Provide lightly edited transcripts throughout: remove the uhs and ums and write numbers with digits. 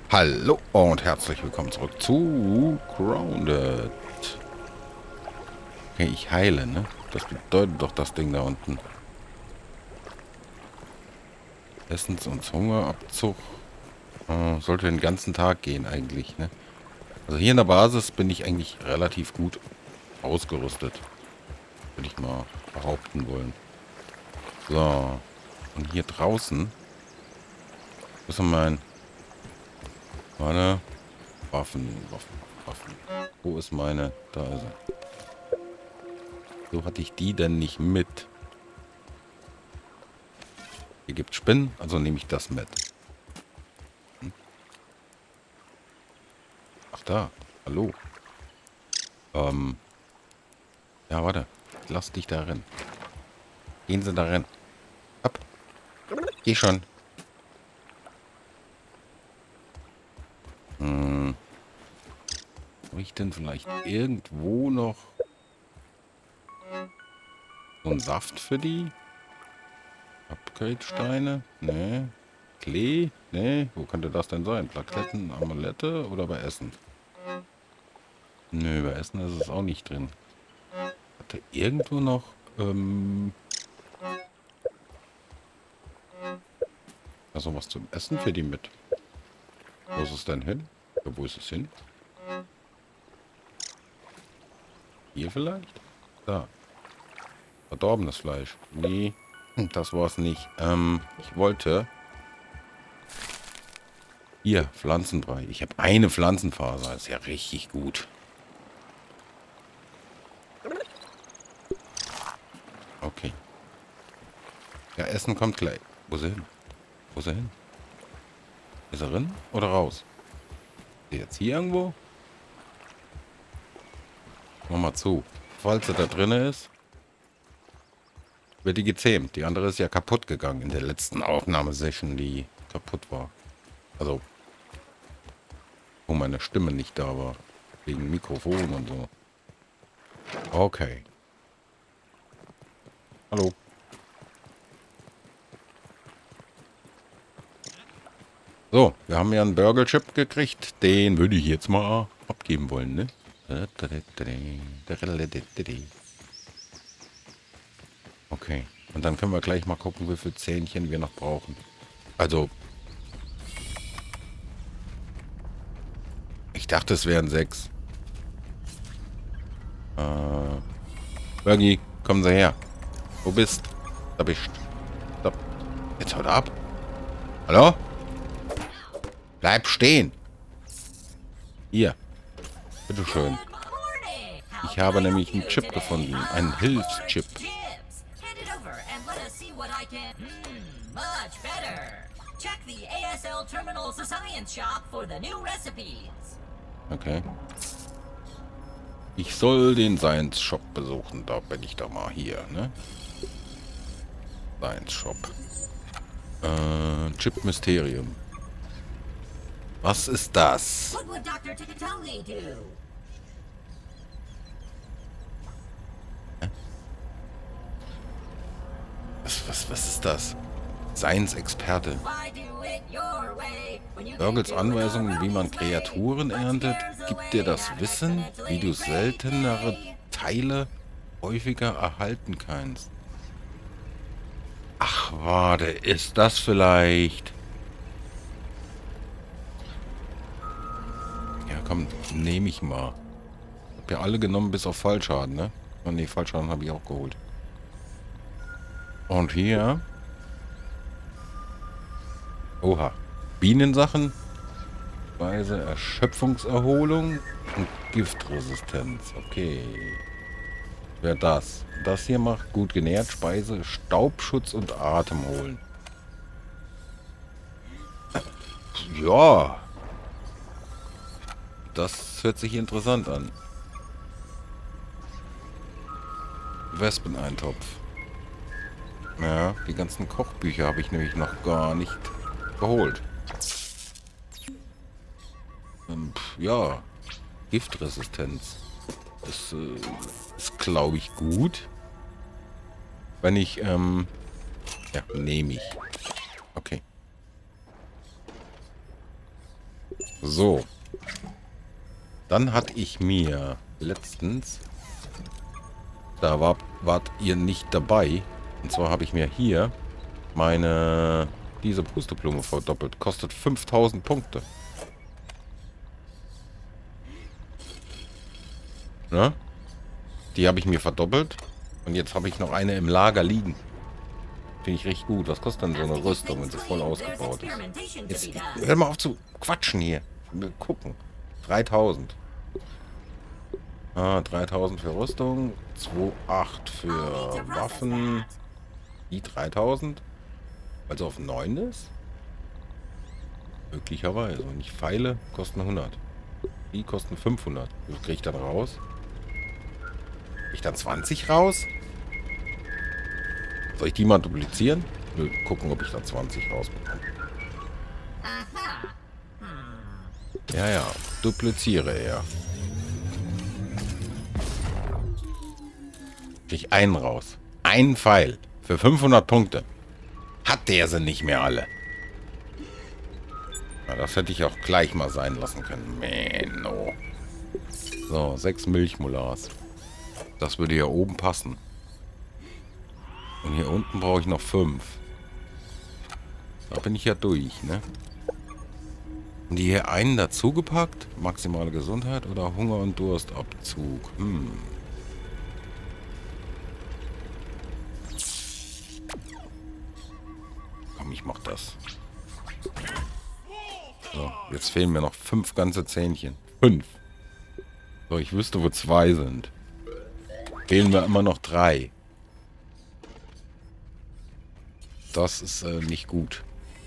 Hallo und herzlich willkommen zurück zu Grounded. Okay, ich heile, ne? Das bedeutet doch das Ding da unten. Essens- und Hungerabzug. Sollte den ganzen Tag gehen eigentlich, ne? Also hier in der Basis bin ich eigentlich relativ gut ausgerüstet. Würde ich mal behaupten wollen. So. Und hier draußen. Was ist denn mein... Meine Waffen. Wo ist meine? Da ist er. So hatte ich die denn nicht mit. Hier gibt Spinnen, also nehme ich das mit. Ach da, hallo. Ähm, ja, warte. Lass dich da rein. Gehen Sie da rein. Ab. Geh schon. Hm, habe ich denn vielleicht irgendwo noch so einen Saft für die? Upgrade-Steine? Nee. Klee? Nee. Wo könnte das denn sein? Plaketten, Amulette oder bei Essen? Nö, bei Essen ist es auch nicht drin. Hatte irgendwo noch, also was zum Essen für die mit? Wo ist es denn hin? Ja, wo ist es hin? Hier vielleicht? Da. Verdorbenes Fleisch. Nee, das war's nicht. Ich wollte... Hier, Pflanzenbrei. Ich habe eine Pflanzenfaser. Ist ja richtig gut. Okay. Ja, Essen kommt gleich. Wo ist er hin? Wo ist er hin? Ist er drin oder raus? Ist er jetzt hier irgendwo? Mach mal zu. Falls er da drin ist, wird die gezähmt. Die andere ist ja kaputt gegangen in der letzten Aufnahmesession, die kaputt war. Also, wo meine Stimme nicht da war. Wegen Mikrofon und so. Okay. Hallo. So, wir haben ja einen Burger-Chip gekriegt. Den würde ich jetzt mal abgeben wollen, ne? Okay. Und dann können wir gleich mal gucken, wie viele Zähnchen wir noch brauchen. Also, ich dachte, es wären 6. Burgi, kommen Sie her. Wo bist? Da bist. Stopp. Jetzt haut ab. Hallo? Bleib stehen. Hier. Bitteschön. Ich habe nämlich einen Chip gefunden. Einen Hilfschip. Okay. Ich soll den Science Shop besuchen. Da bin ich doch mal hier, ne? Science Shop. Chip Mysterium. Was ist das? Was ist das? Science-Experte. Burgles Anweisungen, wie man Kreaturen erntet, gibt dir das Wissen, wie du seltenere Teile häufiger erhalten kannst. Ach, warte, ist das vielleicht... Ja, komm, nehme ich mal. Hab ja alle genommen, bis auf Fallschaden, ne? Oh ne, Fallschaden habe ich auch geholt. Und hier... Oha. Bienensachen, Weise Erschöpfungserholung und Giftresistenz. Okay. Wer das? Das hier macht gut genährt, Speise, Staubschutz und Atem holen. Ja. Das hört sich interessant an. Wespeneintopf. Ja, die ganzen Kochbücher habe ich nämlich noch gar nicht geholt. Ja, Giftresistenz. Das ist, glaube ich, gut. Wenn ich, ja, nehme ich. Okay. So. Dann hatte ich mir letztens, wart ihr nicht dabei. Und zwar habe ich mir hier diese Pusteblume verdoppelt. Kostet 5000 Punkte. Ne? Die habe ich mir verdoppelt. Und jetzt habe ich noch eine im Lager liegen. Finde ich richtig gut. Was kostet denn so eine Rüstung, wenn sie voll ausgebaut ist? Jetzt hör mal auf zu quatschen hier. Wir gucken. 3000. 3000 für Rüstung. 2,8 für Waffen. Die 3000. Also auf 9 ist? Möglicherweise. Und ich Pfeile kosten 100. Die kosten 500. Wie kriege ich dann raus? Kriege ich dann 20 raus? Soll ich die mal duplizieren? Nö, gucken, ob ich da 20 rausbekomme. Ja, ja. Dupliziere er. Krieg ich einen raus. Einen Pfeil. Für 500 Punkte. Hat der sie nicht mehr alle. Na, das hätte ich auch gleich mal sein lassen können. Menno. So, 6 Milchmolars. Das würde hier oben passen. Und hier unten brauche ich noch 5. Da bin ich ja durch, ne? Und die hier einen dazugepackt? Maximale Gesundheit oder Hunger- und Durstabzug? Komm, ich mach das. So, jetzt fehlen mir noch 5 ganze Zähnchen. 5. So, ich wüsste, wo 2 sind. Fehlen mir immer noch 3. Das ist nicht gut.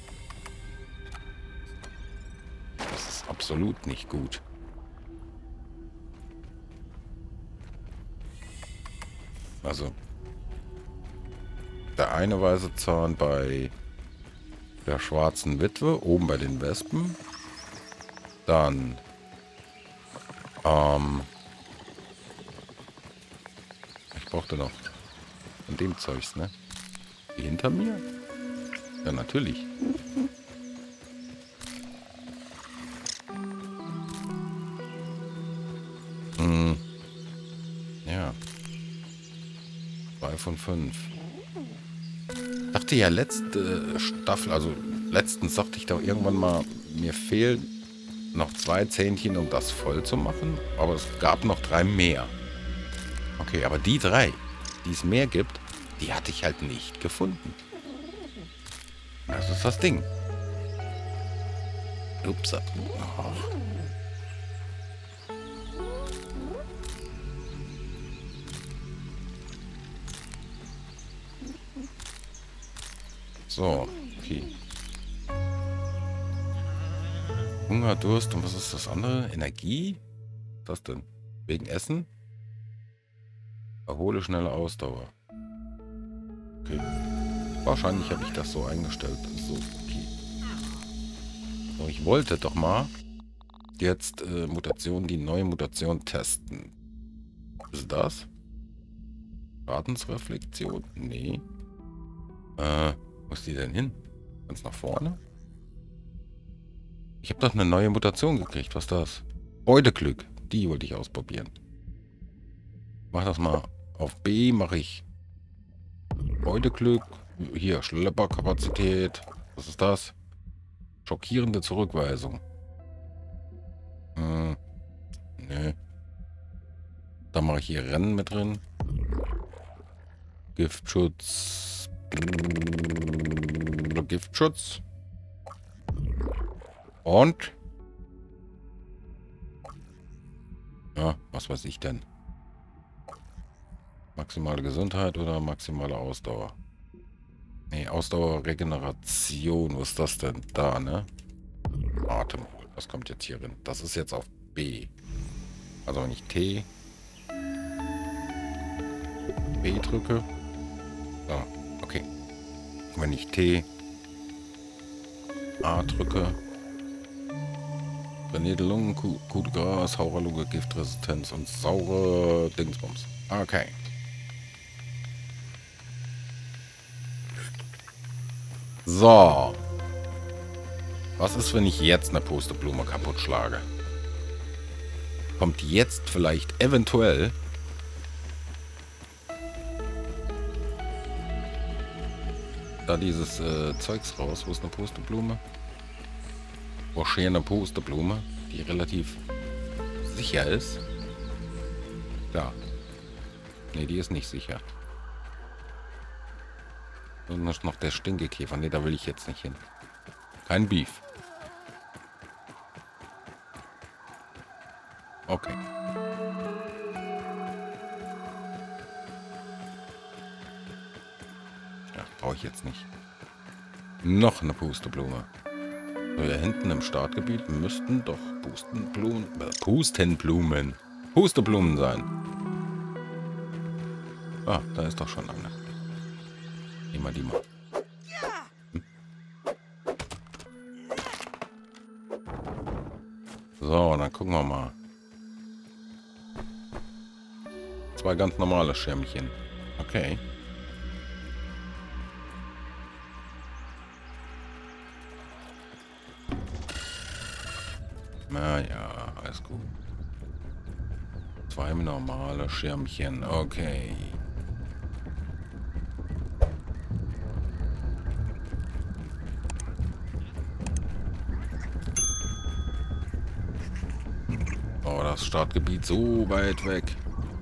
Das ist absolut nicht gut. Also, der eine weiße Zahn bei der schwarzen Witwe, oben bei den Wespen. Dann, ich brauchte noch von dem Zeugs, ne? Die hinter mir? Ja, natürlich. Ja. 2 von 5. Ich dachte ja, letzte Staffel, also letztens sagte ich doch irgendwann mal, mir fehlen noch 2 Zähnchen, um das voll zu machen. Aber es gab noch 3 mehr. Okay, aber die 3, die es mehr gibt, die hatte ich halt nicht gefunden. Das ist das Ding. Ups. Oh. So, okay. Hunger, Durst und was ist das andere? Energie? Was ist das denn? Wegen Essen? Erhole schnelle Ausdauer. Okay. Wahrscheinlich habe ich das so eingestellt. So, okay. So, ich wollte doch mal jetzt die neue Mutation testen. Ist das? Schadensreflexion? Nee. Wo ist die denn hin? Ganz nach vorne? Ich habe doch eine neue Mutation gekriegt. Was ist das? Beuteglück. Die wollte ich ausprobieren. Mach das mal. Auf B mache ich Beuteglück. Hier, Schlepperkapazität. Was ist das? Schockierende Zurückweisung. Nee. Da mache ich hier Rennen mit drin. Giftschutz. Giftschutz. Und? Ja, was weiß ich denn? Maximale Gesundheit oder maximale Ausdauer? Nee, Ausdauer, Regeneration. Was ist das denn? Da, ne? Atem. Was kommt jetzt hier rein? Das ist jetzt auf B. Also wenn ich T B drücke. Ah, okay. Wenn ich T A drücke. Trainierte Lungen, gute Gras, Haurerlunge, Giftresistenz und saure Dingsbums. Okay. So. Was ist, wenn ich jetzt eine Pusteblume kaputt schlage? Kommt jetzt vielleicht eventuell da dieses Zeugs raus? Wo ist eine Pusteblume? Wo steht eine Pusteblume, die relativ sicher ist? Da. Ne, die ist nicht sicher. Und noch der Stinkekäfer. Ne, da will ich jetzt nicht hin. Kein Beef. Okay. Ja, brauche ich jetzt nicht. Noch eine Pusteblume. So, hier hinten im Startgebiet müssten doch Pusteblumen sein. Ah, da ist doch schon eine. Nehmen wir die mal. So, dann gucken wir mal. 2 ganz normale Schirmchen. Okay. Naja, alles gut. 2 normale Schirmchen. Okay. Oh, das Startgebiet so weit weg.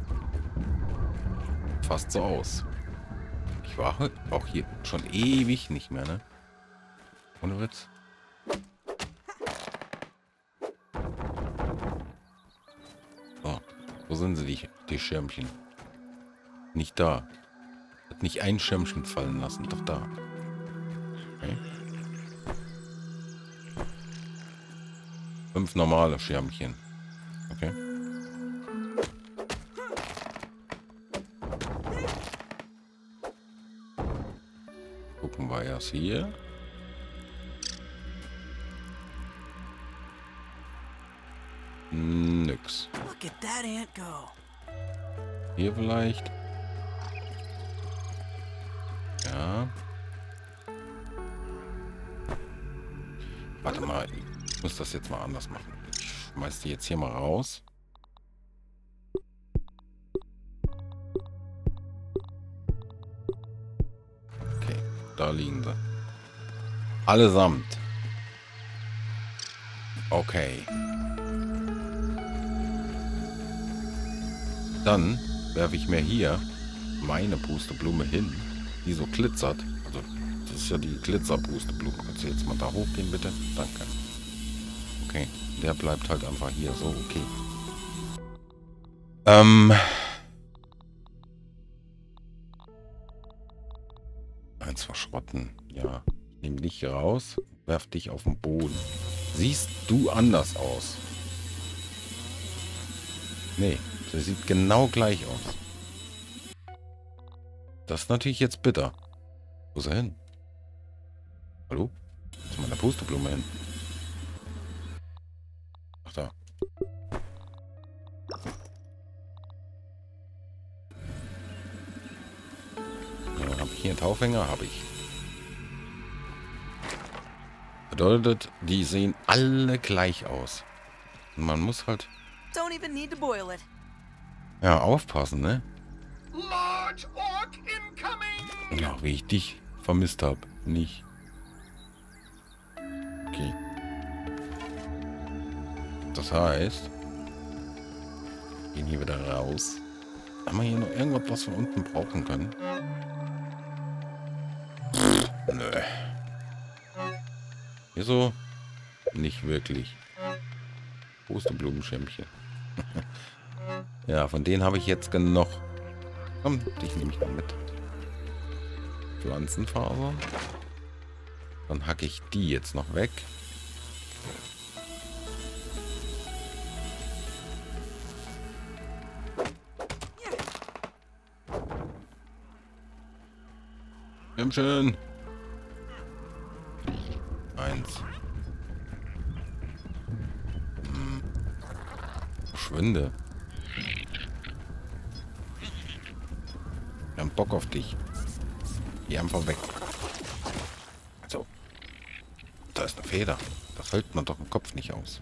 Fast so aus. Ich war auch hier schon ewig nicht mehr, ne? Ohne Witz. So, wo sind sie, die Schirmchen? Nicht da. Hat nicht ein Schirmchen fallen lassen, doch da. Okay. 5 normale Schirmchen. Okay. Gucken wir erst hier. Nix. Hier vielleicht. Ja. Warte mal, ich muss das jetzt mal anders machen. Ich schmeiß die jetzt hier mal raus. Okay, da liegen sie. Allesamt. Okay. Dann werfe ich mir hier meine Pusteblume hin, die so glitzert. Also, das ist ja die Glitzerpusteblume. Kannst du jetzt mal da hochgehen, bitte? Danke. Okay, der bleibt halt einfach hier so, okay. Eins verschrotten. Ja, ich nehme dich hier raus, werf dich auf den Boden. Siehst du anders aus? Nee. Das sieht genau gleich aus. Das ist natürlich jetzt bitter. Wo ist er hin? Hallo? Wo ist meine Pusteblume hin? Ach da. Ja, habe ich hier einen Taufhänger? Habe ich. Bedeutet, die sehen alle gleich aus. Und man muss halt... Don't even need to boil it. Ja, aufpassen, ne? Large orc incoming! Ja, wie ich dich vermisst habe. Nicht. Okay. Das heißt... Gehen hier wieder raus. Haben wir hier noch irgendwas, was wir unten brauchen können? Nö. Hier so? Nicht wirklich. Pusteblumenschirmchen. Ja, von denen habe ich jetzt genug. Komm, dich nehme ich mal mit. Pflanzenfaser. Dann hacke ich die jetzt noch weg. Schön. 1. Verschwinde. Wir haben Bock auf dich. Geh einfach weg. So. Da ist eine Feder. Das hält man doch im Kopf nicht aus.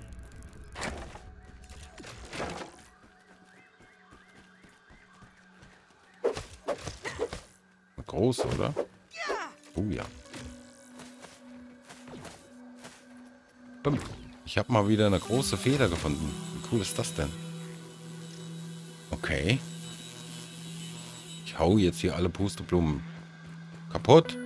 Eine große, oder? Oh ja. Ich habe mal wieder eine große Feder gefunden. Wie cool ist das denn? Okay. Ich hau jetzt hier alle Pusteblumen kaputt.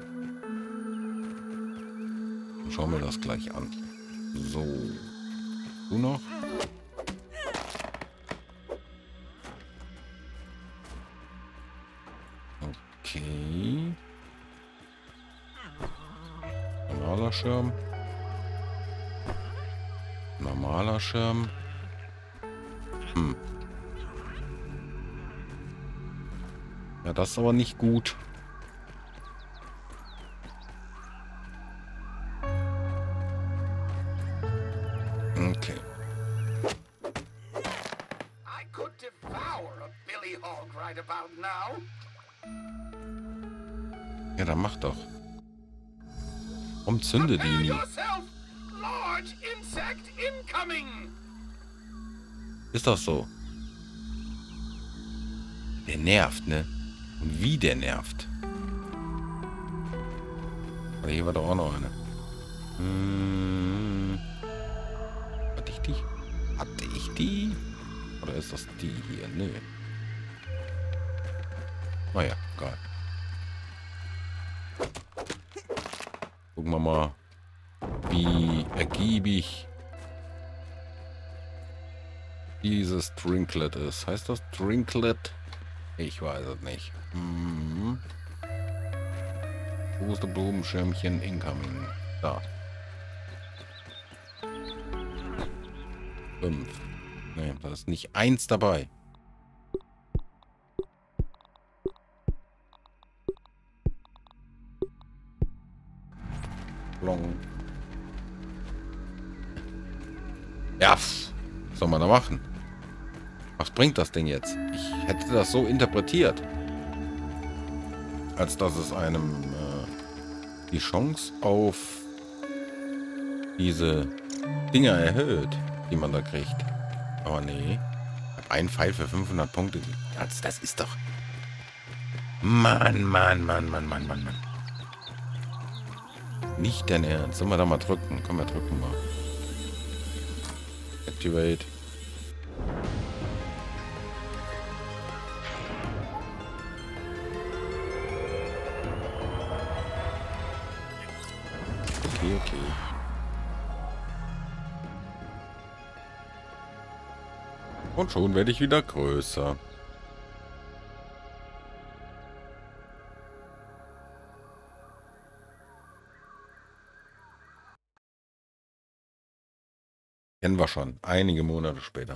Und schau mir das gleich an. So. Du noch? Okay. Normaler Schirm. Normaler Schirm. Ja, das ist aber nicht gut. Okay. I could devour a billy hog right about now. Ja, dann mach doch. Warum zünde die Prepare nie? yourself. Large insect incoming. Ist das so? Der nervt, ne? Und wie der nervt. Aber hier war doch auch noch eine. Hatte ich die? Hatte ich die? Oder ist das die hier? Nö. Naja, egal. Gucken wir mal, wie ergiebig dieses Drinklet ist. Heißt das Drinklet? Ich weiß es nicht. Pusteblumenschirmchen incoming. Da. 5. Ne, da ist nicht 1 dabei. Blong. Ja, was soll man da machen? Was bringt das Ding jetzt? Ich hätte das so interpretiert, als dass es einem die Chance auf diese Dinger erhöht, die man da kriegt. Aber nee. Ich habe einen Pfeil für 500 Punkte. Das ist doch... Mann. Nicht dein Ernst. Sollen wir da mal drücken? Komm, wir drücken mal. Activate. Okay. Und schon werde ich wieder größer. Kennen wir schon. Einige Monate später.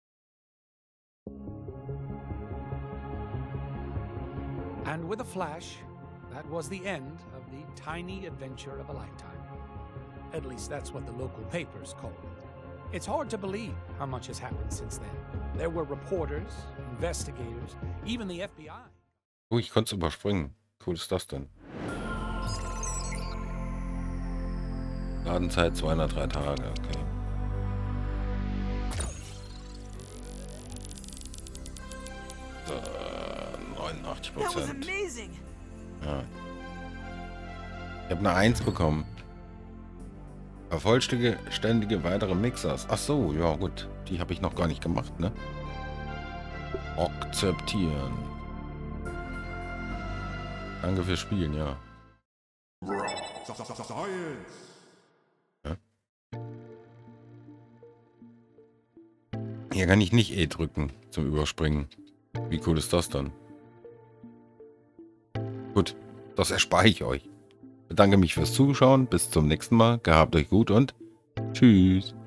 And with a flash, that was the end of the tiny adventure of a lifetime. At least that's what the local papers called it. It's hard to believe how much has happened since then. There were reporters, investigators, even the FBI. Oh, ich konnte es überspringen. Cool ist das denn? Ladenzeit 203 Tage, okay. That was 89%. amazing. Ja. Ich habe eine 1 bekommen. Vervollständige weitere Mixers. Ach so, ja gut. Die habe ich noch gar nicht gemacht, ne? Akzeptieren. Danke fürs Spielen, ja. Ja. Hier kann ich nicht E drücken zum Überspringen. Wie cool ist das dann? Gut, das erspare ich euch. Bedanke mich fürs Zuschauen. Bis zum nächsten Mal. Gehabt euch gut und tschüss.